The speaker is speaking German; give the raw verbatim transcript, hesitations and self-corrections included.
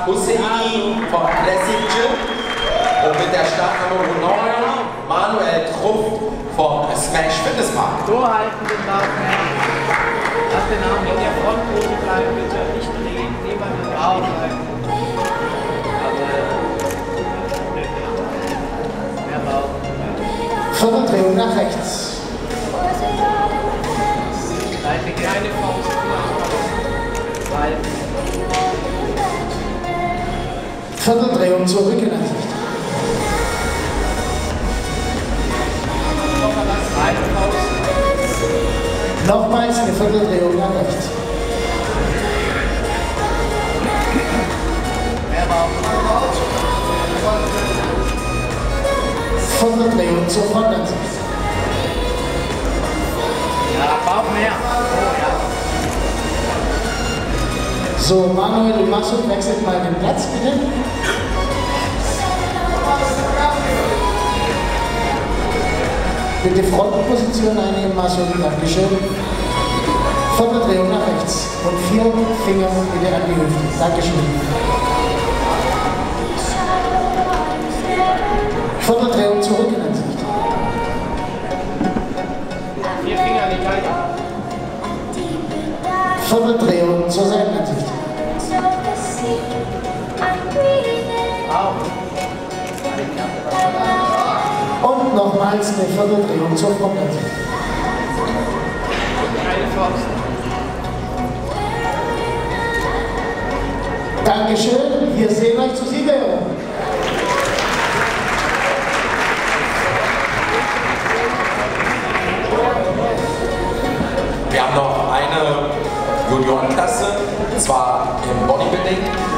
Ashraf Husseini von Classic Gym und mit der Startnummer neun Manuel Trumpf vom Smash Fitness Park. So halten den Bauch mehr. Lass den Arm in der Frontpose bleiben, bitte nicht drehen, nebeneinander aufhalten. Aber mehr Bauch. Vierteldrehung nach rechts. Halte keine Faust vor. Halten. Vierteldrehung zur Rückenansicht. Nochmals eine Vierteldrehung nach rechts. Vierteldrehung zur Frontansicht. Ja, Bauch mehr. Oh, ja. So, Manuel und Masud wechselt mal den Platz, bitte. Bitte Frontposition einnehmen, Masud, Dankeschön. Vierteldrehung nach rechts und vier Finger bitte an die Hüfte. Dankeschön. Vierteldrehung zur Rückenansicht. Vier Finger an die Seite. Vierteldrehung zur Seitenansicht. Und nochmals eine Vierteldrehung zur Frontansicht. Keine Faust. Dankeschön, wir sehen euch zur Siegerehrung. Wir haben noch eine Juniorenklasse, und zwar im Bodybuilding.